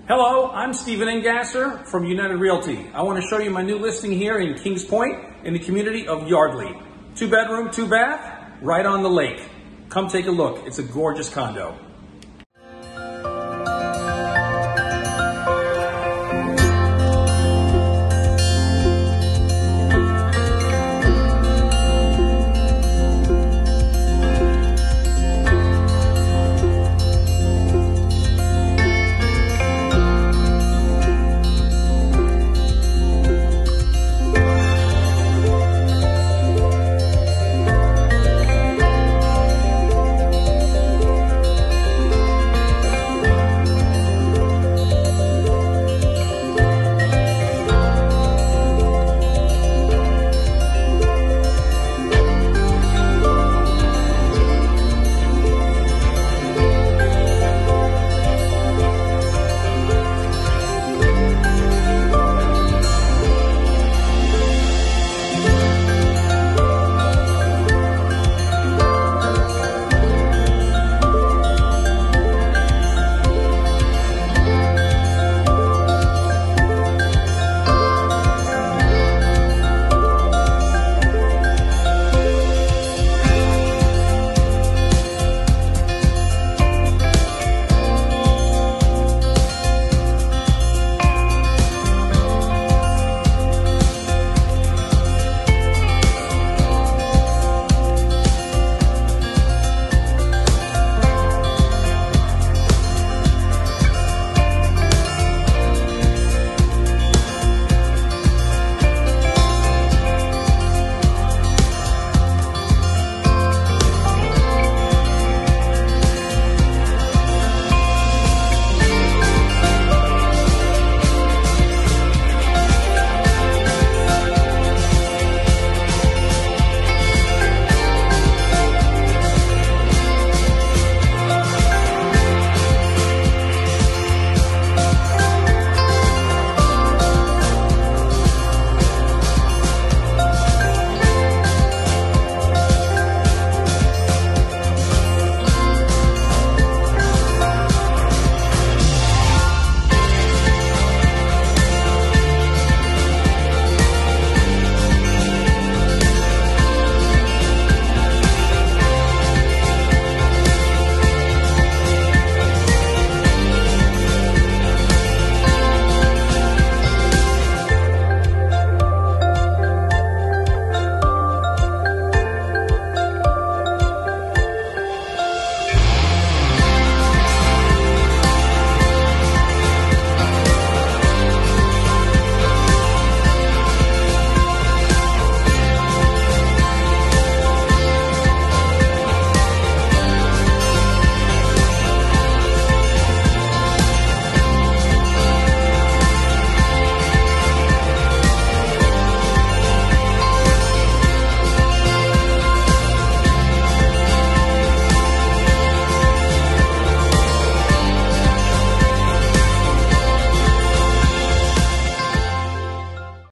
Hello, I'm Stephen Engasser from United Realty. I want to show you my new listing here in Kings Point in the community of Yardley. 2 bedroom, 2 bath, right on the lake. Come take a look. It's a gorgeous condo.